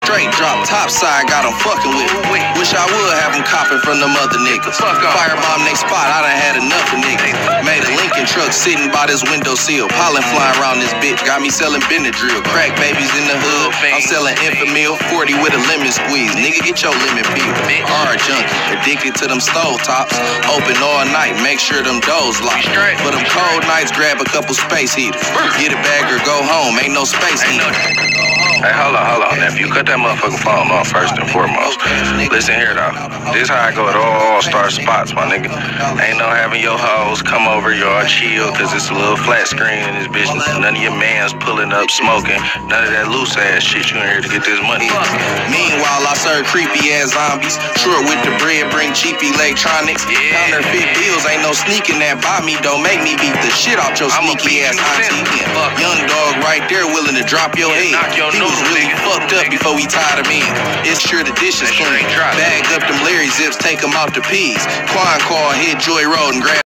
straight drop topside, got them fucking with me. Wish I would have them copping from them other niggas. Firebomb next spot, I done had enough of niggas. Made a Lincoln truck sitting by this windowsill. Pollen flying around this bitch, got me selling Benadryl. Crack babies in the hood, I'm selling Enfamil. 40 with a lemon squeeze, nigga get your lemon peel. Hard junkie, addicted to them stove tops. Open all night, make sure them doors locked. For them cold nights, grab a couple space heaters. Get a bag or go home, ain't no space heater. Hey, hold on, nephew. Cut that motherfucking phone off first and foremost. Listen here, though. This how I go at all all-star spots, my nigga. Ain't no having your hoes come over, y'all chill, cause it's a little flat screen in this bitch. None of your mans pulling up, smoking. None of that loose-ass shit you in here to get this money. Meanwhile, I serve creepy-ass zombies. Short with the bread, bring cheap electronics. Counterfeit bills, ain't no sneaking that by me. Don't make me beat the shit out your sneaky-ass auntie. Young dog right there willing to drop your head. He was really fucked up before we tied him in. It's sure the dishes clean. Bag up them Larry zips, take them out the peas. Quan call, hit Joy Road and grab